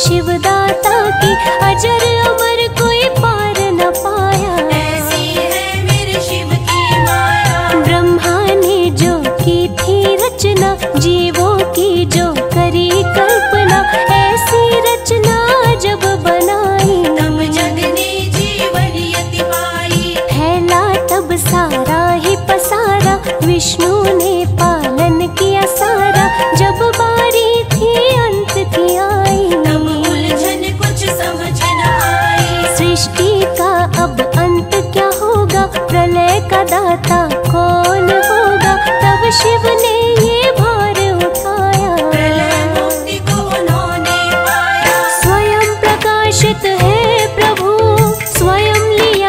शिवदाता की अजर अमर कोई पार न पाया। ऐसी है मेरे शिव की माया। ब्रह्मा ने जो की थी रचना, जीवों की जो करी कल्पना, ऐसी रचना जब बनाई तब जग ने जीवन यति पाई। फैला तब सारा ही पसारा, विष्णु ने पालन किया सारा। जब बारी थी अंत की आई, तब उलझन कुछ समझ न आई। सृष्टि का अब अंत क्या होगा, प्रलय का दाता कौन होगा। तब शिव ने ये भार उठाया, प्रलय मुक्ति को उन्होंने पाया। स्वयं प्रकाशित है प्रभु, स्वयं लिया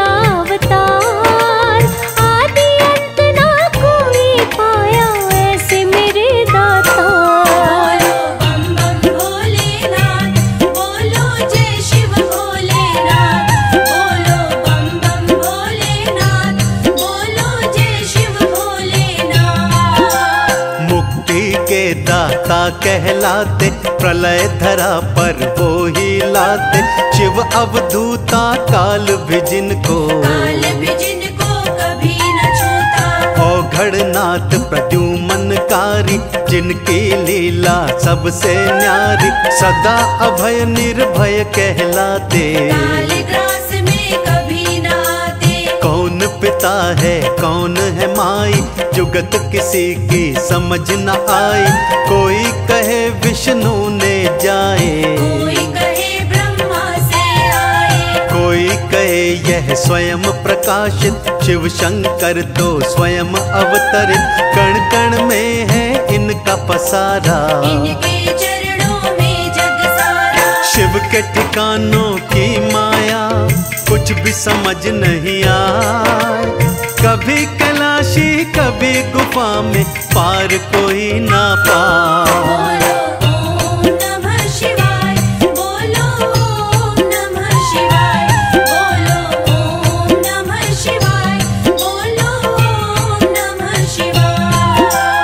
अवतार। आदि अंत ना कोई पाया, ऐसे मेरे दाता। बोलो बम बम भोलेनाथ, बोलो जय शिव भोलेनाथ। बोलो बम बम भोलेनाथ, बोलो जय शिव भोलेनाथ। मुक्ति के दाता कहलाते, प्रलय धरा पर वो ही लाते। शिव अवधूता काल भी जिनको, काल भी जिनको कभी न छूता। औघड़नाथ प्रद्युमनकारी, जिनकी लीला सबसे न्यारी। सदा अभय निर्भय कहलाते, कालग्रास में कभी न आते। कौन पिता है कौन है माई, जुगत किसी की समझ न आई। कोई कहे विष्णु ने जाए, कोई कहे ब्रह्मा से आए। कोई कहे यह स्वयं प्रकाशित। शिव शंकर तो स्वयं अवतरित, कण कण में है इनका पसारा। इनके चरणों में जग सारा। शिव के ठिकानों की माया, कुछ भी समझ नहीं आए। कभी कैलाशी कभी गुफा में, पार कोई ना पाए। बोलो ओम नमः शिवाय, बोलो ओम नमः शिवाय। बोलो ओम नमः शिवाय, बोलो ओम नमः शिवाय।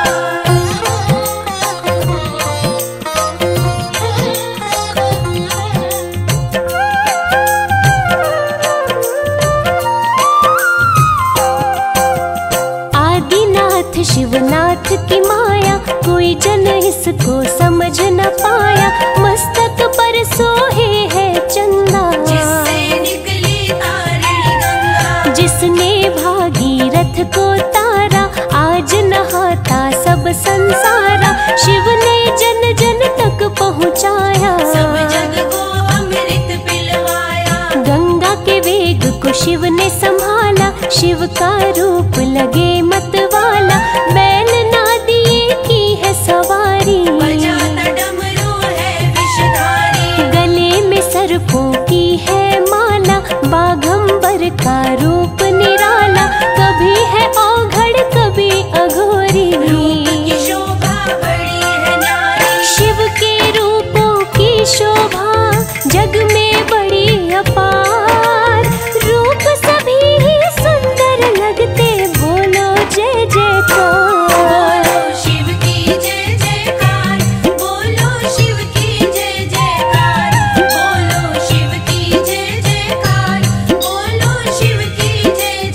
आदिनाथ शिवनाथ की माया, कोई जन इसको समझ न पाया। मस्तक पर सोहे है चंदा, जिससे निकली तारिणी गंगा। जिसने भागीरथ को तारा, आज नहाता सब संसारा। शिव ने जन जन तक पहुँचाया, सब जग को अमृत पिलवाया। गंगा के वेग को शिव ने संभाला। शिव का रूप लगे मतवाला, बैल ना दिए की है सवारी। बजाता डमरू है विषधारी। गले में सर्पों की है माला, बाघंबर का रूप निराला। कभी है औघड़ कभी अघोरी, रूप की शोभा बड़ी है न्यारी। शिव के रूपों की शोभा जग में बड़ी अपार। रूप सभी ही सुंदर लगते, बोलो जय जयकार। बोलो शिव की जय जयकार। बोलो शिव की जय जयकार। बोलो शिव की जय जयकार। बोलो शिव की जय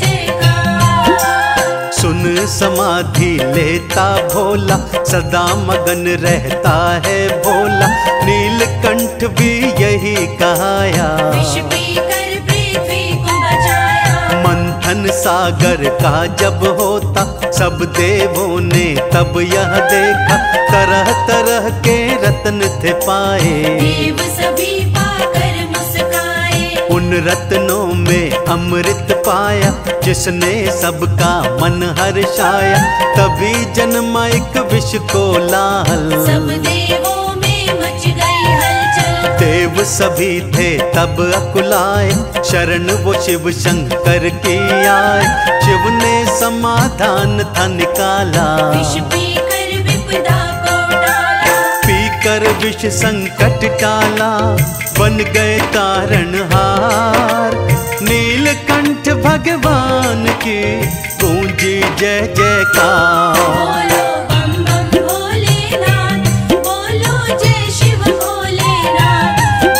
जयकार। सुन समाधि लेता भोला, सदा मगन रहता है भोला। नीलकंठ भी यही कहाया, विष पीकर पृथ्वी को बचाया। मंथन सागर का जब होता, सब देवों ने तब यह देखा। तरह तरह के रत्न थे पाए, देव सभी पाकर मुस्काए। उन रत्नों में अमृत पाया। जिसने सबका मन हर्षाया, तभी जन्मा एक विष को लाहल। सब देवों में मच गई हलचल। देव सभी थे तब अकुलाए, शरण वो शिव शंकर की आए। शिव ने समाधान था निकाला, विष पीकर विपदा को टाला। पीकर विष संकट टाला, बन गए तारणहार। नीलकंठ भगवान की गूंजी जय जयकार। बोलो बम बम भोलेनाथ, बोलो जय शिव भोलेनाथ।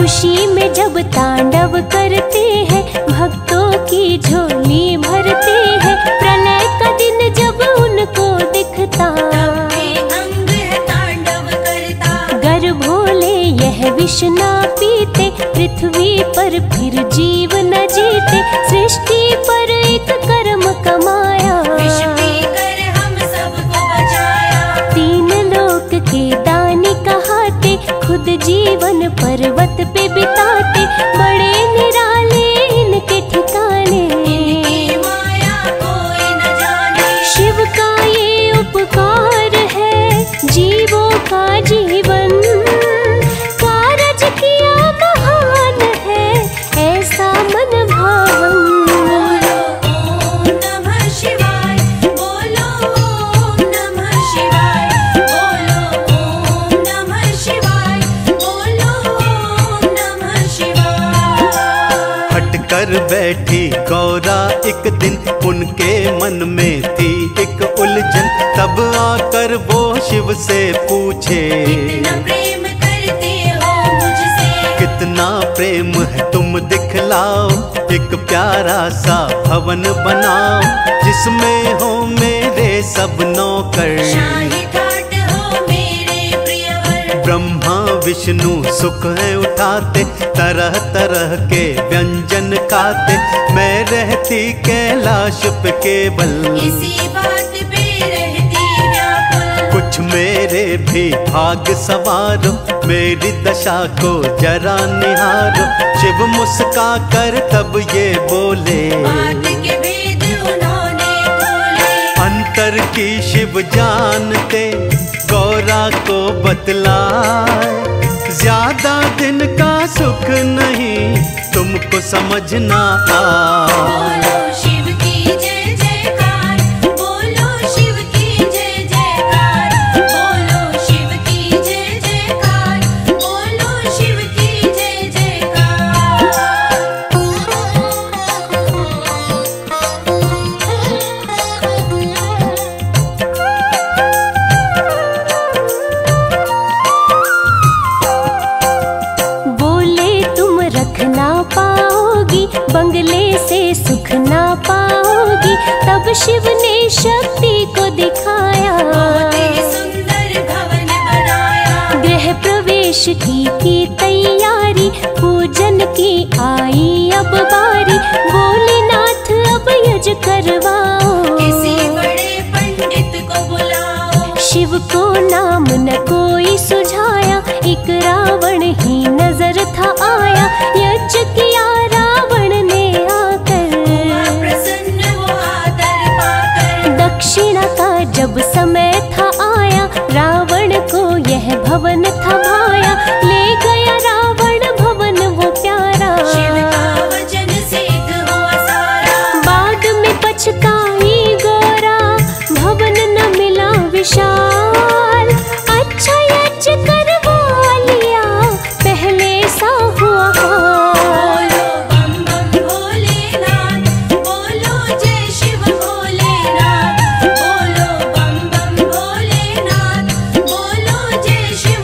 खुशी में जब तांडव करते हैं, भक्तों की झोली भरते हैं। प्रलय का दिन जब उनको दिखता, अंग है तांडव करता। गर भोले यह विष ना पीते, पृथ्वी पर फिर जीव न जीते। सृष्टि पर एक कर्म कमाया, विष पीकर हम सबको बचाया। तीन लोक के दानी कहाते, खुद जीवन पर्वत पे बिताते। बड़े निराले इनके ठिकाने, इनकी माया कोई न जाने। शिव का ये उपकार है, जीवों का जीवन। कारज किया महान है, ऐसा मन भावन। बोलो ओम नमः शिवाय, बोलो ओम नमः शिवाय, बोलो ओम नमः शिवाय, बोलो ओम नमः शिवाय। हटकर बैठी गौरा एक दिन, उनके मन में थी एक उलझन। तब आकर वो शिव से पूछे, कितना प्रेम करते हो मुझसे। कितना प्रेम है तुम दिखलाओ। एक प्यारा सा भवन बनाओ, जिसमें हो मेरे सब नौकर। शाही ठाट हो मेरे प्रियवर। ब्रह्मा विष्णु सुख है उठाते, तरह तरह के व्यंजन खाते। मैं रहती कैलाश पे केवल, इसी बात पे रहती व्याकुल। कुछ मेरे भी भाग सवारो, मेरी दशा को जरा निहारो। शिव मुस्का कर तब ये बोले, बात के भेद उन्होंने खोले। अंतर की शिव जानते, गौरा को बतलाए। ज्यादा दिन का सुख नहीं, तुमको समझना बोलो शिव की जय जयकार, बोलो शिव की जय जयकार, बोलो शिव की जय जयकार, बोलो शिव की जय जयकार। बोले तुम रख ना पाओगी, बंगले से सुख ना पाओगी। तब शिव ने शक्ति को दिखाया, बहुत ही सुंदर भवन बनाया। गृह प्रवेश की तैयारी, पूजन की आई अब बारी। भोलेनाथ अब यज करवाओ, किसी बड़े पंडित को बुलाओ। शिव को नाम न कोई सुझाया, एक रावण ही नजर था आया। यज्ञ किया रावण ने आकर, हुआ प्रसन्न वो आदर पाकर। दक्षिणा का जब समय था आया, रावण को यह भवन था भाया। ले गया रावण भवन वो प्यारा, शिव का वचन सिद्ध हुआ सारा। बाद में पछताई गौरा, भवन न मिला विशाल। अच्छा यज्ञ करवा लिया, पहले सा हुआ हाल। बोलो बम बम भोलेनाथ, बोलो जय शिव भोलेनाथ, बोलो बम बम भोलेनाथ, बोलो जय शिव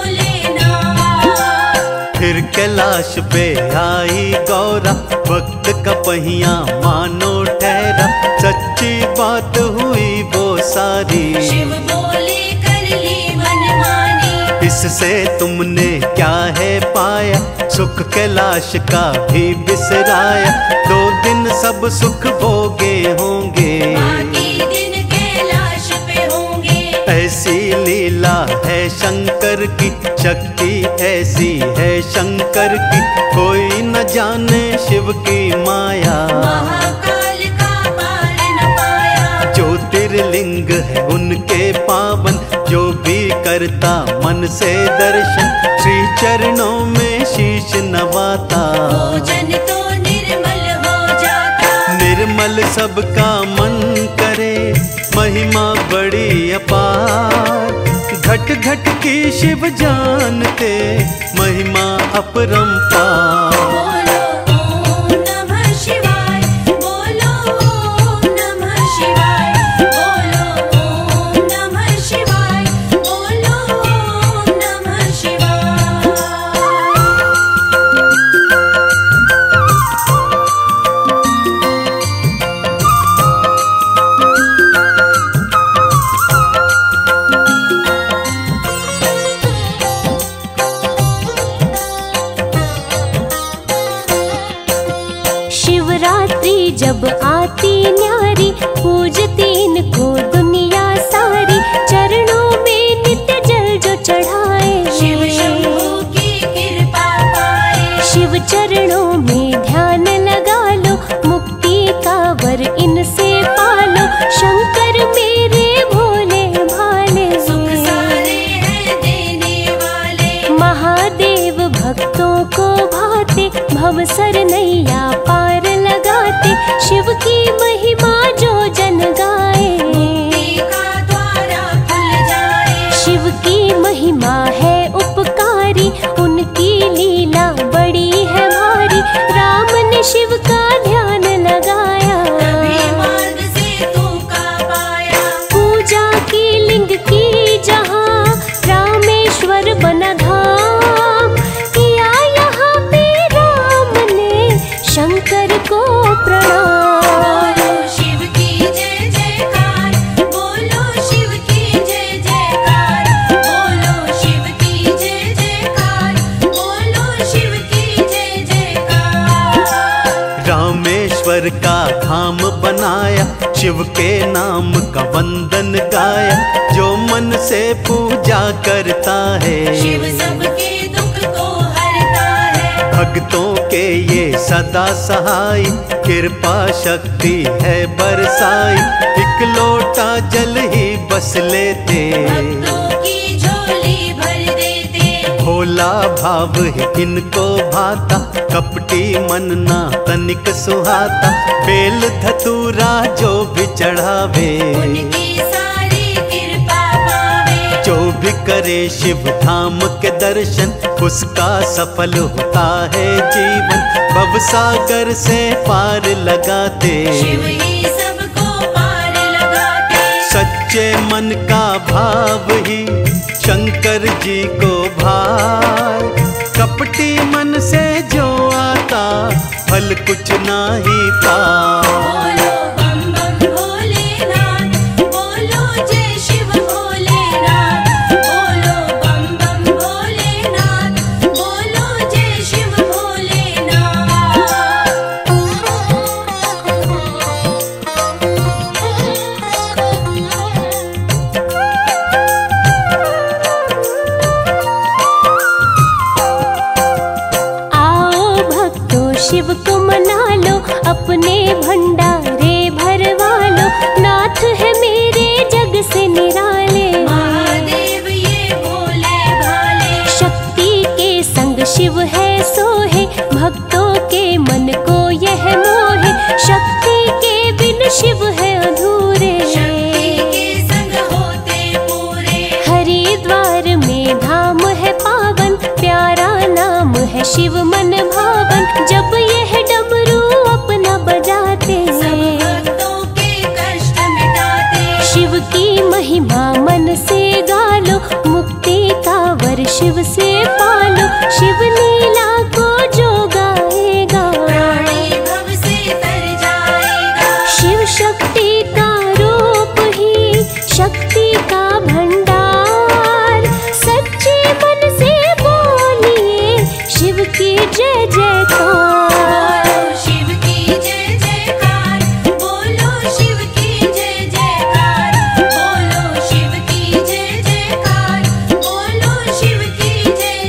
भोलेनाथ। फिर कैलाश पे आई गौरा, वक्त का पहिया मानो ठहरा। सच्ची बात हुई वो सारी, शिव बोले कर ली मनमानी। इससे तुमने क्या है पाया, सुख कैलाश का भी बिसराया। 2 दिन सब सुख भोगे होंगे, बाकी दिन कैलाश पे होंगे। ऐसी लीला है शंकर की, शक्ति ऐसी है शंकर की। कोई न जाने शिव की माया, महाकाल का पार न पाया। ज्योतिर्लिंग है उनके पावन। जो भी करता मन से दर्शन, श्री चरणों में शीश नवाता। भोजन तो निर्मल हो जाता। निर्मल सबका मन करे, महिमा बड़ी अपार। घट घट की शिव जानते, महिमा अपरंपार। बोलो ओम नमः शिवाय, बोलो ओम नमः शिवाय, बोलो ओम नमः शिवाय, बोलो ओम नमः शिवाय। जब आती न्यारी, पूजती इनको दुनिया सारी। चरणों में नित्य जल जो चढ़ाए, शिव शंभू की कृपा पाए। शिव चरणों में ध्यान लगा लो, मुक्ति का वर इनसे पालो। शंकर मेरे भोले भाले, सुख सारे हैं देने वाले। महादेव भक्तों को भाते, भव सर नैया पार लगाते। शिव की महिमा जो जन गाए, मुक्ति का द्वारा खुल जाए। शिव की महिमा है उपकारी, उनकी लीला बड़ी है भारी। राम ने शिव का ध्यान लगाया, तभी मार्ग से तू का पाया। पूजा की लिंग की जहाँ, रामेश्वर बना धाम। किया यहाँ पे राम ने शंकर को प्रणाम। बोलो शिव की जय जयकार, बोलो शिव की जय जयकार। बोलो शिव की जय जयकार, बोलो शिव की जय जयकार। रामेश्वर का धाम बनाया, शिव के नाम का वंदन गाया। जो मन से पूजा करता है, शिव सबके दुख को हरता है। भक्तों के ये सदा सहाय। कृपा शक्ति है बरसाई, एक लोटा जल ही बस लेते। भक्तों की झोली भर देते। भोला भाव है इनको भाता, कपटी मन ना तनिक सुहाता। बेल धतूरा जो भी चढ़ावे, उनकी सारी कृपा पावे। जो भी करे शिव धाम के दर्शन, उसका सफल होता है जीवन। भवसागर से पार लगाते, शिव ही सबको पार लगाते। सच्चे मन का भाव ही शंकर जी को भाए। कपटी मन से जो आता, फल कुछ ना ही पाए। बोलो बम बम भोलेनाथ, बोलो जय शिव भोलेनाथ। बोलो बम बम भोलेनाथ, बोलो जय शिव आओ भक्तों शिव को मना लो, अपने भंडारे भरवा लो। नाथ है मेरे जग से निराले, महादेव ये भोले भाले। शक्ति के संग शिव है सोहे, भक्तों के मन को यह मोहे। शक्ति के बिन शिव है अधूरे, शक्ति के संग होते पूरे। हरिद्वार में धाम है पावन, प्यारा नाम है शिव मन भावन। जब यह डमरू अपना बजाते, सब भक्तों के कष्ट मिटाते। शिव की महिमा मन से गालो, मुक्ति का वर शिव से पालो। शिव लीला को जो गाएगा, प्राणी भव से तर जाएगा। शिव शक्ति का रूप ही शक्ति का भंडार। सच्चे मन से बोलिए शिव की जय जयकार। बोलो शिव की जय जयकार, बोलो शिव की जय जयकार। बोलो शिव की जय जयकार, बोलो शिव की जय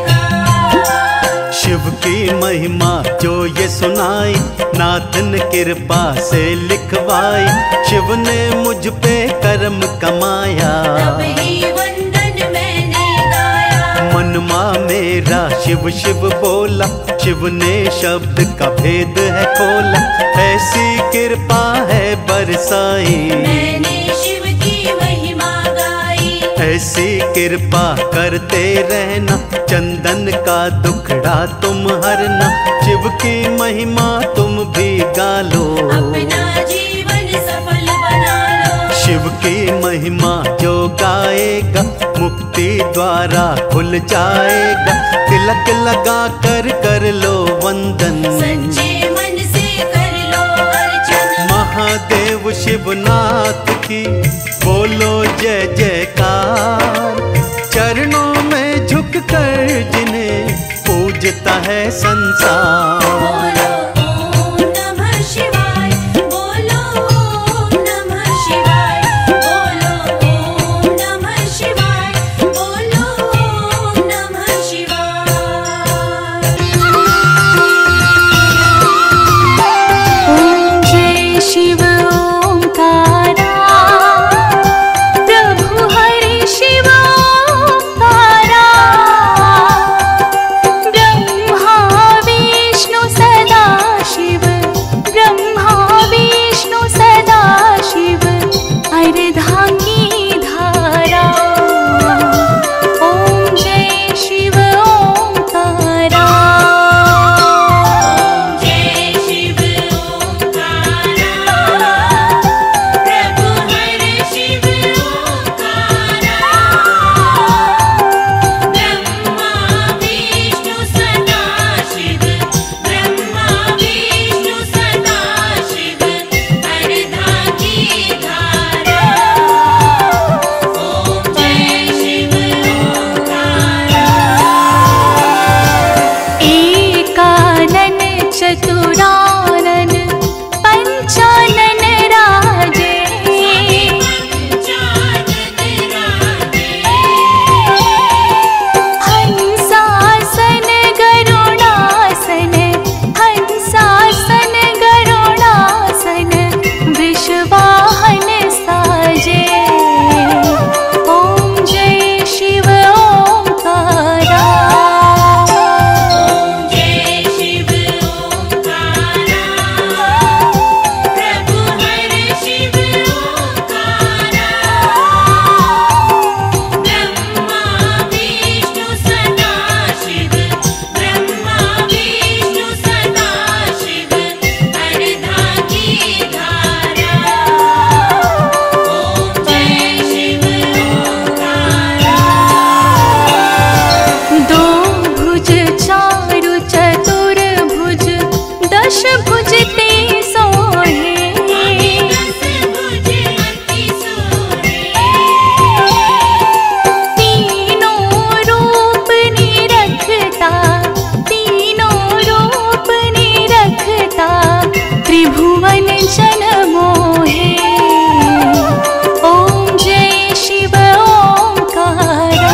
जयकार। शिव की महिमा जो ये सुनाई, नाथ ने कृपा से लिखवाई। शिव ने मुझ पे कर्म कमाया, तब ही वंदन मैंने गाया। मनमा मेरा शिव शिव बोला। शिव ने शब्द का भेद है खोला, ऐसी कृपा है बरसाई। मैंने शिव की महिमा गाई। ऐसी कृपा करते रहना, चंदन का दुखड़ा तुम हरना। शिव की महिमा तुम भी गा लो, अपना जीवन सफल बना लो। शिव की महिमा जो गाएगा, मुक्ति द्वारा खुल जाएगा। तिलक लगा कर लो वंदन, सच्चे मन से कर लो अर्चन। महादेव शिवनाथ की बोलो जय जयकार। चरणों में झुक कर जिन्हें पूजता है संसार। बोलो ओम नमः शिवाय, चतुरानन पंचानन राजे। हंसासन गरुडासन, हंसासन गरुडासन, वृषवाहन साजे। ओम जय शिव ओंकारा। दशभुज ते सोहे, तीनों रूप निरखता, तीनों रूप निरखता, त्रिभुवन जन मोहे। ओम जय शिव ओंकारा।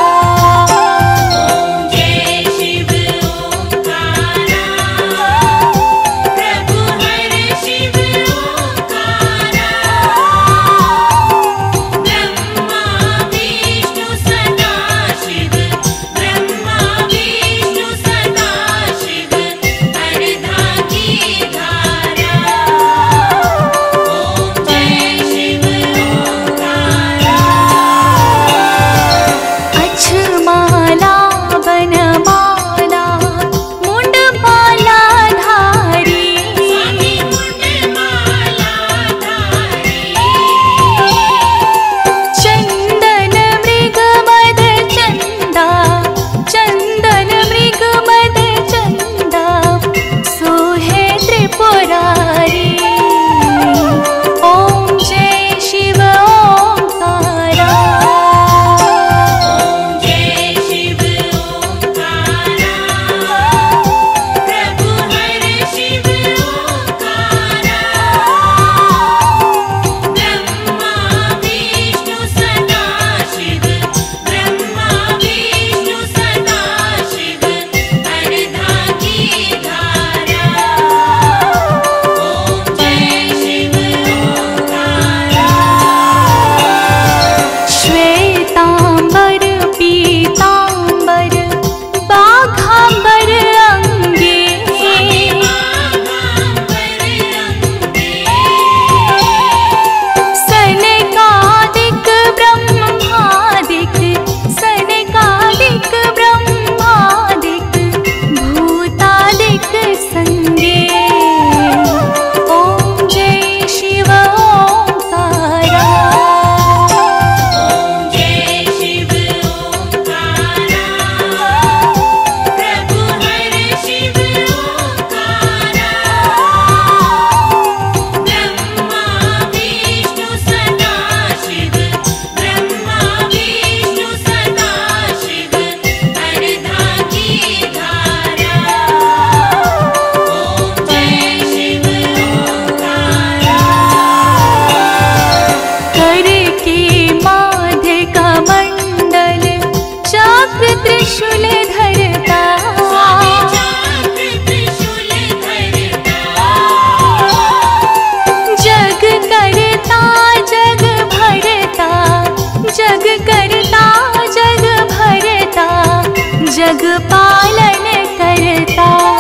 त्रिशूल धरता, जग करता जग भरता, जग करता जग भरता, जग पालन करता।